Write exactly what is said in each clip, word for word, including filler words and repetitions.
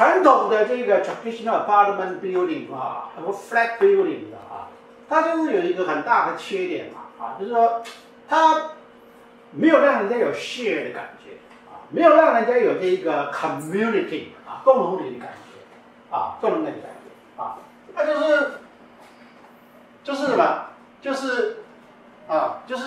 传统的这个 traditional apartment building 啊，和 flat building 的啊，它就是有一个很大的缺点嘛啊，就是说它没有让人家有 share 的感觉啊，没有让人家有这个 community 啊共同体的感觉啊，共同体的感觉啊，那就是就是什么？就是啊，就是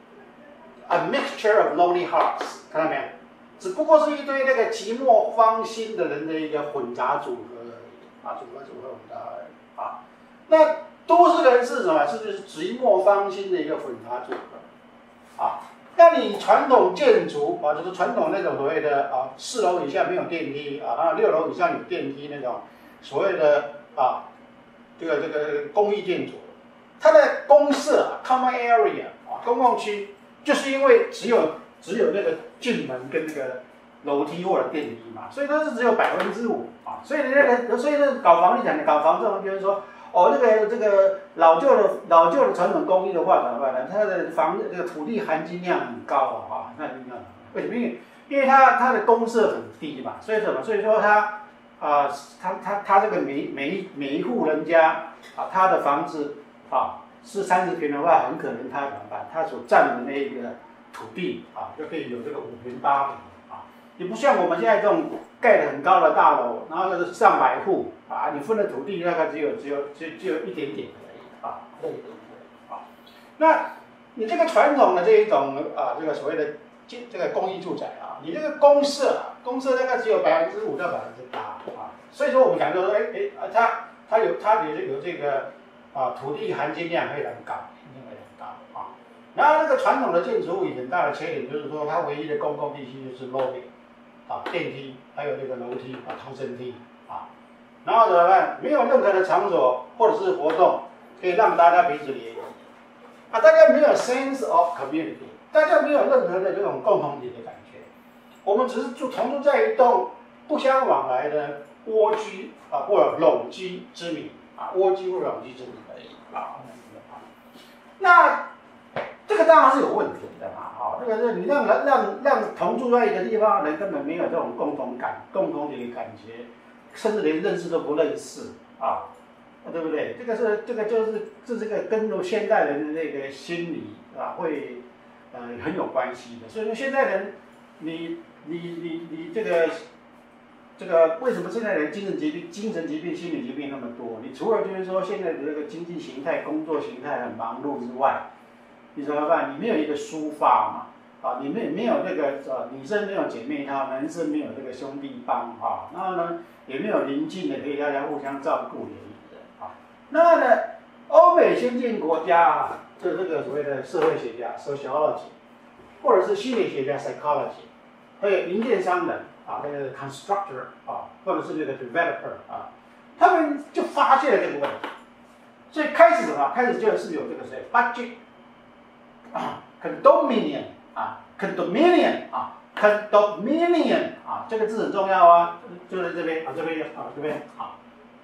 a mixture of lonely hearts， 看到没有？只不过是一堆那个寂寞芳心的人的一个混杂组合而已啊，组合组合混杂而已啊。那都市人是什么？是就是寂寞芳心的一个混杂组合啊。那你传统建筑啊，就是传统那种所谓的啊，四楼以下没有电梯啊，然后六楼以上有电梯那种所谓的啊，这个这个公益建筑，它的公设 common area 啊，公共区，就是因为只有只有那个进门跟那个楼梯或者电梯嘛，所以它是只有百分之五啊，所以那个所以那个搞房地产的搞房这种就是说。哦，这个这个老旧的老旧的传统工艺的话怎么办呢？它的房这个土地含金量很高啊，哈，那你看为什么？因为因为它它的公设很低嘛，所以什么？所以说它啊，它它它这个每每一每一户人家啊，他的房子啊是三十平的话，很可能他怎么办？他所占的那个土地啊，就可以有这个五平八平啊，也不像我们现在这种盖的很高的大楼，然后那个上百户。啊，你分的土地大概只有只有只只有一点点而已啊，一点点啊。那你这个传统的这一种啊，这个所谓的这个公益住宅啊，你这个公设啊，公设大概只有百分之五到百分之八啊。所以说我们讲说，哎哎啊，它它有它有有这个啊土地含金量非常高，非常高啊。然后那个传统的建筑物很大的缺点就是说，它唯一的公共地区就是 lobby 啊，电梯，还有这个楼梯啊，逃生梯啊。然后怎么办？没有任何的场所或者是活动可以让大家彼此联谊啊，大家没有 sense of community， 大家没有任何的这种共同体的感觉。我们只是住同住在一栋不相往来的蜗居啊，或者垄居之民啊，蜗居或者垄居之民而已啊。那这个当然是有问题的嘛，啊，这个是你让让让同住在一个地方的人根本没有这种共同感、共同体的感觉。甚至连认识都不认识啊，对不对？这个是这个就是这这个跟现代人的那个心理啊，会呃很有关系的。所以说现代人，你你你你这个这个为什么现在人精神疾病、精神疾病、心理疾病那么多？你除了就是说现在的这个经济形态、工作形态很忙碌之外，你怎么办？你没有一个抒发嘛？啊，你没没有那个呃，女生没有姐妹淘，男生没有这个兄弟帮啊，然后呢？也没有邻近的可以大家互相照顾联谊的啊。那呢，欧美先进国家啊，这这个所谓的社会学家 sociology， 或者是心理学家 psychology， 还有零件商人啊，那个 constructor 啊，或者是那个 developer 啊，他们就发现了这个问题，所以开始什么？开始就是有这个谁 budget 啊 condominium 啊 condominium 啊。condominium 啊，这个字很重要啊，就在这边啊，这边啊，这边啊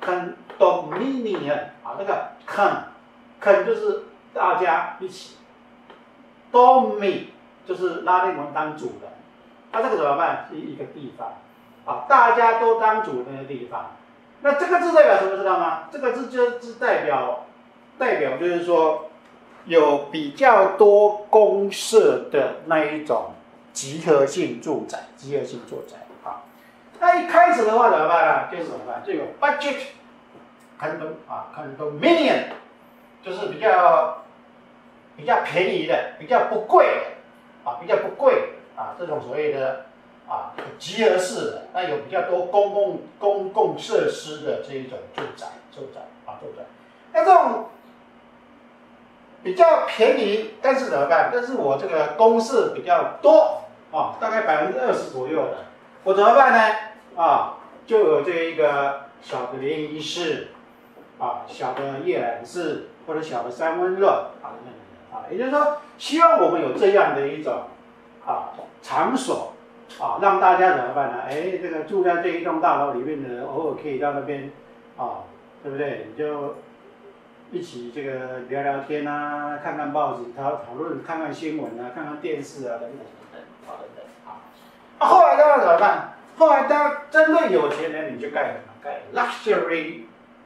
，condominium 啊，这个 con con 就是大家一起 ，domi 就是拉丁文当主人，那、啊、这个怎么办？是一个地方啊，大家都当主人的地方。那这个字代表什么？知道吗？这个字就是代表代表就是说有比较多公设的那一种。集合性住宅，集合性住宅啊。那一开始的话怎么办呢？就是怎么办？就有 budget condo 啊 condominium， 就是比较比较便宜的，比较不贵的啊，比较不贵啊，这种所谓的啊集合式的，那有比较多公共公共设施的这一种住宅，住宅啊住宅。那这种比较便宜，但是怎么办？但是我这个公设比较多啊，大概百分之二十左右的，我怎么办呢？啊，就有这一个小的联谊室，啊，小的阅览室或者小的三温热啊，啊，也就是说，希望我们有这样的一种啊场所啊，让大家怎么办呢？哎，这个住在这一栋大楼里面的人，偶尔可以到那边啊，对不对？你就一起这个聊聊天啊，看看报纸，讨讨论，看看新闻啊，看看电视啊，等等等等，啊等等啊。那后来大家怎么办？ 后来当针对有钱人，你就盖什么？盖 luxury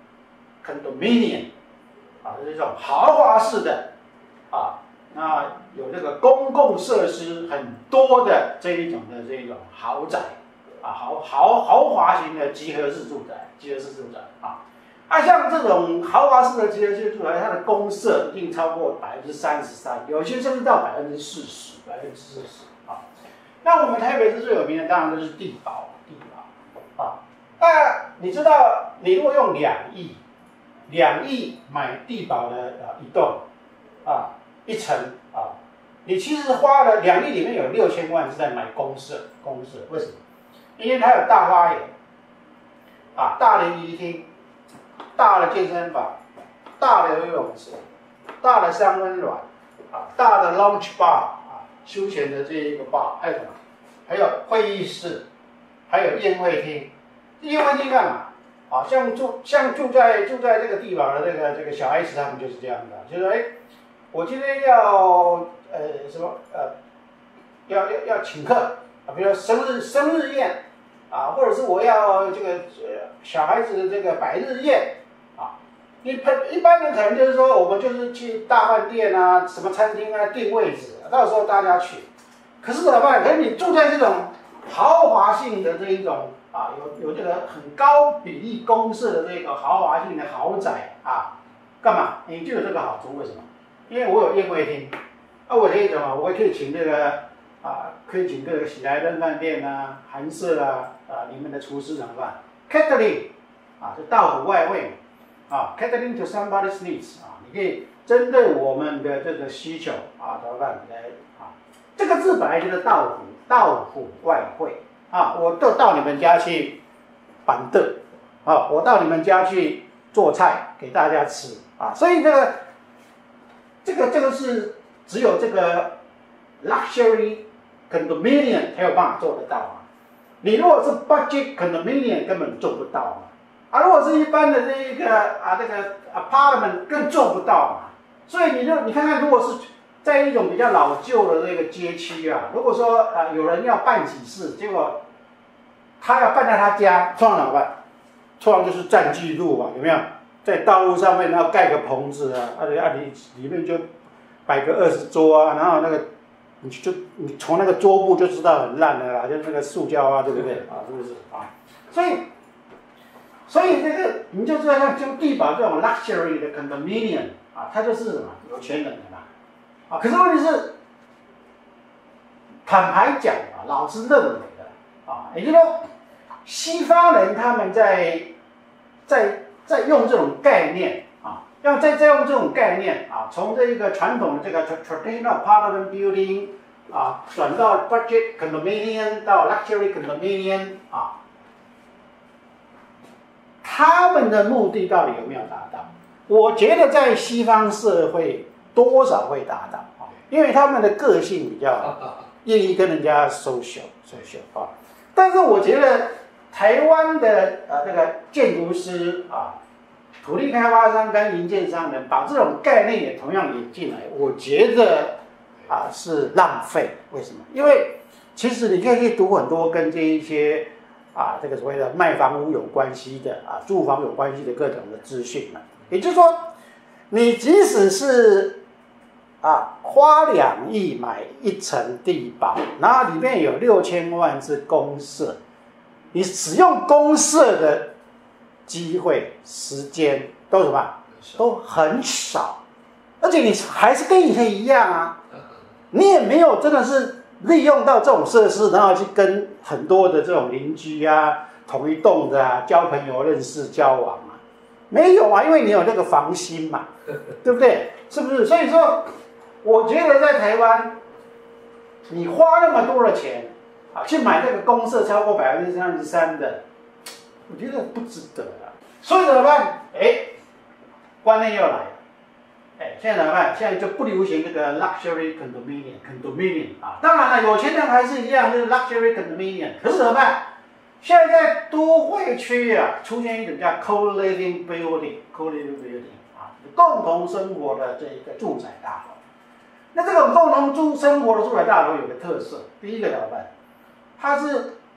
condominium 啊，这种豪华式的啊，那有这个公共设施很多的这一种的这一种豪宅啊，豪豪豪华型的集合式住宅，集合式住宅啊。啊，像这种豪华式的集合式住宅，它的公设一定超过百分之三十三，有些甚至到百分之四十，百分之四十啊。那我们台北市最有名的当然就是地保，地保啊。那你知道，你如果用两亿，两亿买地保的啊一栋啊一层啊，你其实花了两亿里面有六千万是在买公设，公设为什么？因为它有大花园啊，大的一厅。大的健身房，大的游泳池，大的三温暖，啊，大的 lounge bar 啊，休闲的这一个 bar， 还有什么？还有会议室，还有宴会厅。宴会厅干嘛？啊，像住像住在住在这个地方的这个这个小孩子他们就是这样的，就是哎，我今天要呃什么呃，要要要请客啊，比如说生日生日宴啊，或者是我要这个呃小孩子的这个百日宴。你一般人可能就是说，我们就是去大饭店啊、什么餐厅啊订位置，到时候大家去。可是怎么办？可是你住在这种豪华性的这一种啊，有有这个很高比例公设的这个豪华性的豪宅啊，干嘛？你就有这个好处，为什么？因为我有宴会厅，啊，我可以什么？我也可以请这个啊，可以请这个喜来登饭店啊、韩舍啊啊，你们的厨师怎么办 ？catering 啊，就到府外汇。啊 ，catering to somebody's needs 啊，你可以针对我们的这个需求啊，怎么办？来啊，这个字本来就是到府，到府外汇啊，我都到你们家去板凳啊，我到你们家去做菜给大家吃啊，所以这个这个这个是只有这个 luxury condominium 才有办法做得到啊，你如果是 budget condominium 根本做不到啊。啊，如果是一般的这一个啊，这个 apartment 更做不到嘛，所以你就你看看，如果是在一种比较老旧的这个街区啊，如果说啊有人要办喜事，结果他要办在他家，通常怎么办？通常就是占据路嘛，有没有？在道路上面然后盖个棚子啊，啊啊里里面就摆个二十桌啊，然后那个你就你从那个桌布就知道很烂的啦，就是那个塑胶啊，对不对？啊，是不是啊？所以。所以这个你就知道，像就地保这种 luxury 的 condominium 啊，它就是什么有钱人的嘛，啊，可是问题是，坦白讲啊，老师认为的啊，也就是说，西方人他们在在在用这种概念啊，要再再用这种概念啊，从这一个传统的这个 traditional apartment building 啊，转到 budget condominium 到 luxury condominium 啊。他们的目的到底有没有达到？我觉得在西方社会多少会达到啊，因为他们的个性比较愿意跟人家 social social 啊。但是我觉得台湾的呃那个建筑师啊、土地开发商跟营建商人把这种概念也同样引进来，我觉得啊是浪费。为什么？因为其实你可以去读很多跟这一些。啊，这个所谓的卖房屋有关系的啊，住房有关系的各种的资讯嘛，也就是说，你即使是啊花两亿买一层地保，然后里面有六千万是公设，你使用公设的机会、时间都什么都很少，而且你还是跟以前一样啊，你也没有真的是。利用到这种设施，然后去跟很多的这种邻居啊、同一栋的啊交朋友、认识、交往啊，没有啊，因为你有那个防心嘛，对不对？是不是？所以说，我觉得在台湾，你花那么多的钱啊，去买这个公设超过百分之三十三的，我觉得不值得啊。所以怎么办？哎，观念又来了。哎，现在怎么办？现在就不流行这个 luxury condominium condominium 啊。当然了，有钱人还是一样，就是 luxury condominium。可是怎么办？现在在都会区啊，出现一种叫 co-living building，co-living building 啊，共同生活的这一个住宅大楼。那这种共同住生活的住宅大楼有个特色，第一个怎么办？它是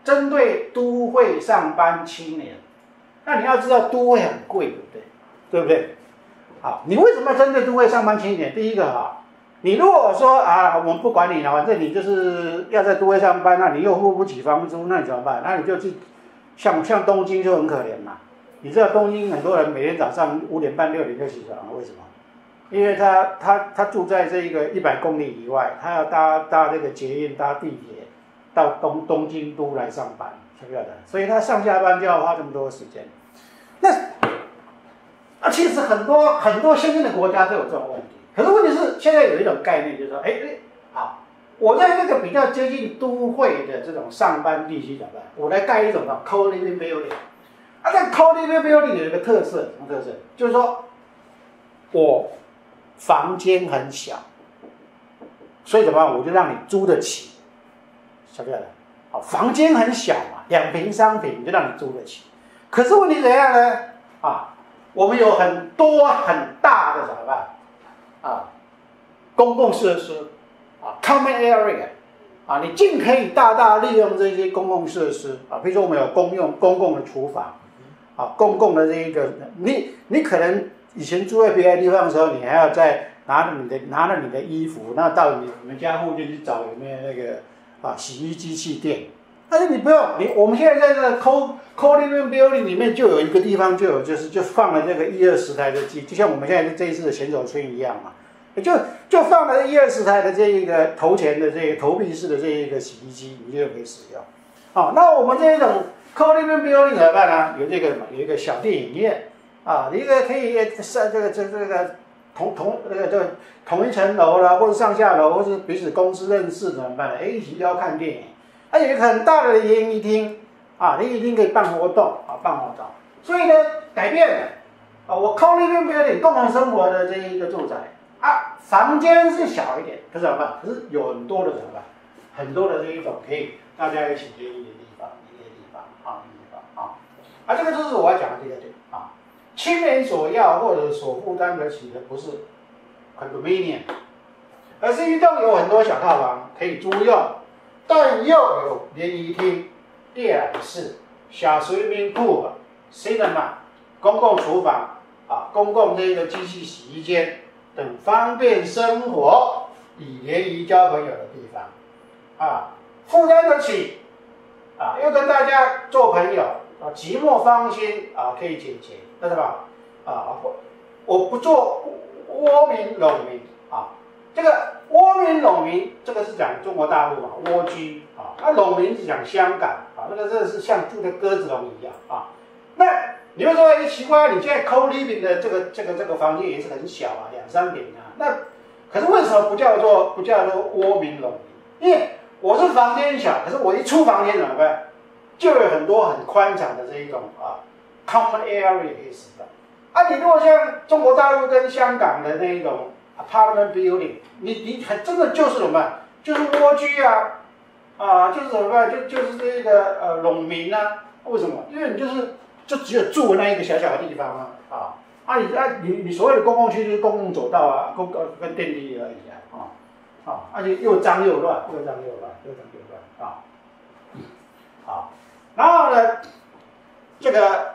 针对都会上班青年，那你要知道都会很贵，对不对？对不对？好，你为什么要针对都会上班青年？第一个哈，你如果说啊，我们不管你了，反正你就是要在都会上班，那你又付不起房租，那你怎么办？那你就去像像东京就很可怜嘛。你知道东京很多人每天早上五点半六点就起床了，为什么？因为他他他住在这一个一百公里以外，他要搭搭这个捷运搭地铁到东东京都来上班，晓不晓得？所以他上下班就要花这么多时间。那啊，其实很多很多先进的国家都有这种问题。可是问题是，现在有一种概念，就是说，哎哎，好，我在那个比较接近都会的这种上班地区怎么办？我来盖一种叫 co-living building。啊，这 co-living building 有一个特色，什么特色？就是说我房间很小，所以怎么办？我就让你租得起，晓不晓得？好，房间很小嘛，两平三平就让你租得起。可是问题怎样呢？啊，我们有很多很大的怎么办？啊，公共设施啊 ，common area 啊，你尽可以大大利用这些公共设施啊，比如说我们有公用公共的厨房啊，公共的这一个，你你可能以前住在别的地方的时候，你还要再拿着你的拿着你的衣服，那到你你们家附近去找有没有那个啊洗衣机器店。但是你不用，你我们现在在这个 co co-living building 里面就有一个地方就有，就是就放了这个一二十台的机，就像我们现在这一次的选手村一样嘛，就就放了一二十台的这一个头前的这个投币式的这一个洗衣机，你就可以使用。好，那我们这一种 co-living building 怎么办呢？有这个有一个小电影院啊，一个可以上这个这这个同同那个这个同一层楼啦，或者上下楼，或者彼此公司认识怎么办呢？哎，一起要看电影。它有一个很大的联谊厅啊，联谊厅可以办活动啊，办活动。所以呢，改变了啊，我 co-living building 共同生活的这一个住宅啊，房间是小一点，可是怎么办？可是有很多的怎么办？很多的这一种可以大家一起联谊的地方，一个地方啊，一个地方啊。啊，这个就是我要讲的这个点啊，青年所要或者所负担得起的不是 condominium， 而是一栋有很多小套房可以租用。但又有联谊厅、电影室、小swimming pool、cinema、公共厨房啊、公共这个机器洗衣间等方便生活、以联谊交朋友的地方啊，负担得起啊，又跟大家做朋友啊，寂寞芳心啊可以解决，知道吧？啊，我不做窝民扰民啊。这个窝民扰民，这个是讲中国大陆嘛，蜗居啊，那扰民是讲香港啊，那个真的是像住在鸽子笼一样啊。那你会说，哎，奇怪，你现在 co-living 的这个这个这个房间也是很小啊，两三平啊，那可是为什么不叫做不叫做窝民扰民？因为我是房间小，可是我一出房间怎么办？就有很多很宽敞的这一种啊 common area 可以使用。啊，你如果像中国大陆跟香港的那一种 apartment building， 你你很真的就是怎么办？就是蜗居啊，啊，就是怎么办？就就是这个呃农民啊，为什么？因为你就是就只有住那一个小小的地方啊，啊，啊你啊你你所谓的公共区就是公共走道啊，公共跟电梯而已啊，啊，啊，而且又脏又乱，又脏又乱，又脏又乱啊，好，然后呢，这个。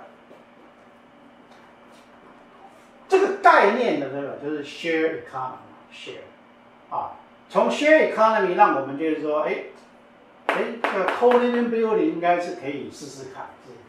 这个概念的这个就是 share economy，share 啊，从 share economy 让我们就是说，哎，哎，这个 co-living building 应该是可以试试看，试试